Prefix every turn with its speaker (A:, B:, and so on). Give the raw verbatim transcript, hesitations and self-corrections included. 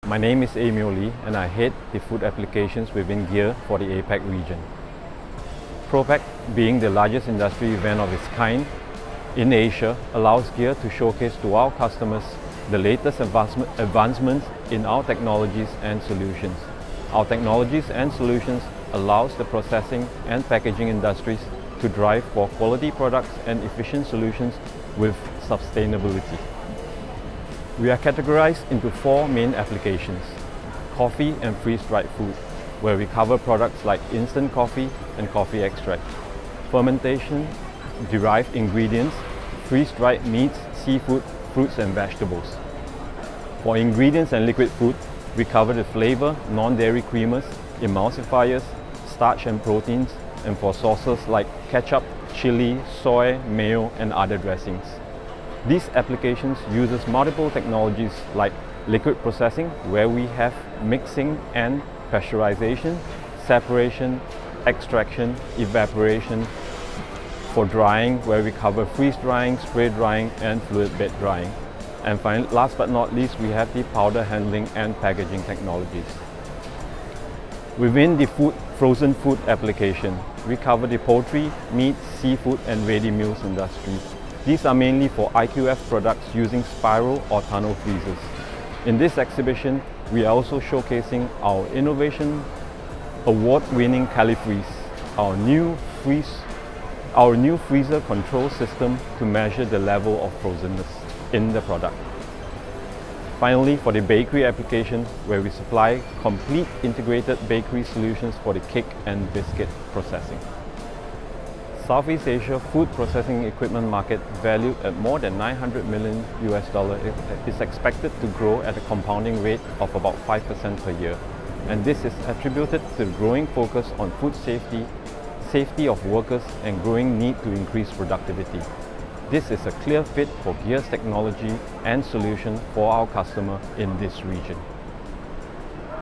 A: My name is Emil Lee and I head the food applications within Gear for the APAC region. ProPack, being the largest industry event of its kind in Asia, allows Gear to showcase to our customers the latest advancement, advancements in our technologies and solutions. Our technologies and solutions allows the processing and packaging industries to drive for quality products and efficient solutions with sustainability. We are categorized into four main applications: coffee and freeze-dried food, where we cover products like instant coffee and coffee extract; fermentation, derived ingredients, freeze-dried meats, seafood, fruits and vegetables. For ingredients and liquid food, we cover the flavor, non-dairy creamers, emulsifiers, starch and proteins, and for sauces like ketchup, chili, soy, mayo and other dressings. These applications uses multiple technologies like liquid processing, where we have mixing and pasteurization, separation, extraction, evaporation; for drying, where we cover freeze drying, spray drying and fluid bed drying; and finally, last but not least, we have the powder handling and packaging technologies. Within the food, frozen food application, we cover the poultry, meat, seafood and ready meals industries. These are mainly for I Q F products using spiral or tunnel freezers. In this exhibition, we are also showcasing our innovation award-winning CaliFreeze, our new freeze, our new freezer control system to measure the level of frozenness in the product. Finally, for the bakery application, where we supply complete integrated bakery solutions for the cake and biscuit processing. Southeast Asia food processing equipment market, valued at more than nine hundred million U S dollars, is expected to grow at a compounding rate of about five percent per year. And this is attributed to the growing focus on food safety, safety of workers and growing need to increase productivity. This is a clear fit for Gear's technology and solution for our customer in this region.